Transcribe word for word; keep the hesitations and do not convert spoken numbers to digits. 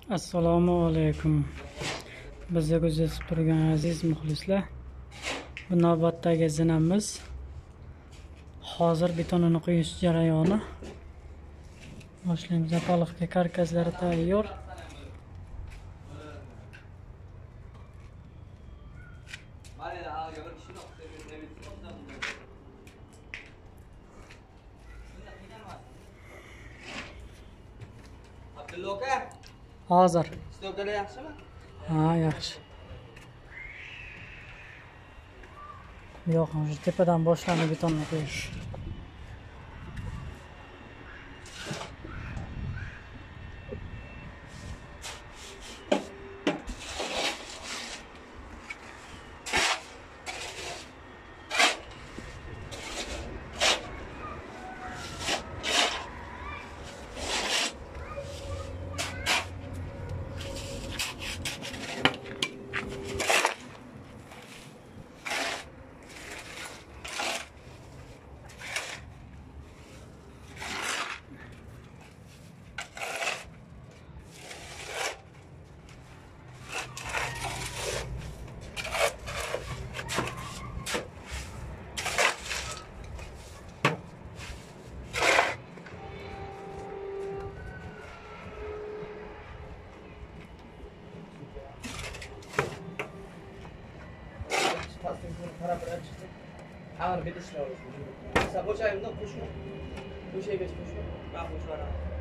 Assalomu alaykum. Bizga kuzatib turgan aziz muxlislar, bu navbatdagi zinamiz. Hozir betonini quyish jarayoni. Boshlaymiz. Baliqga karkazlari tayyor. Hozir. Stoklar yaxshimi? Ha, yaxshi. Yo'q, hozir tepadan boshlanib betonni qo'yish. Tarafından çıktı. Ağır bir dişle olsun. Mesela boş ayımda kuşma. Bu şey geç kuşma. Ben kuş var abi.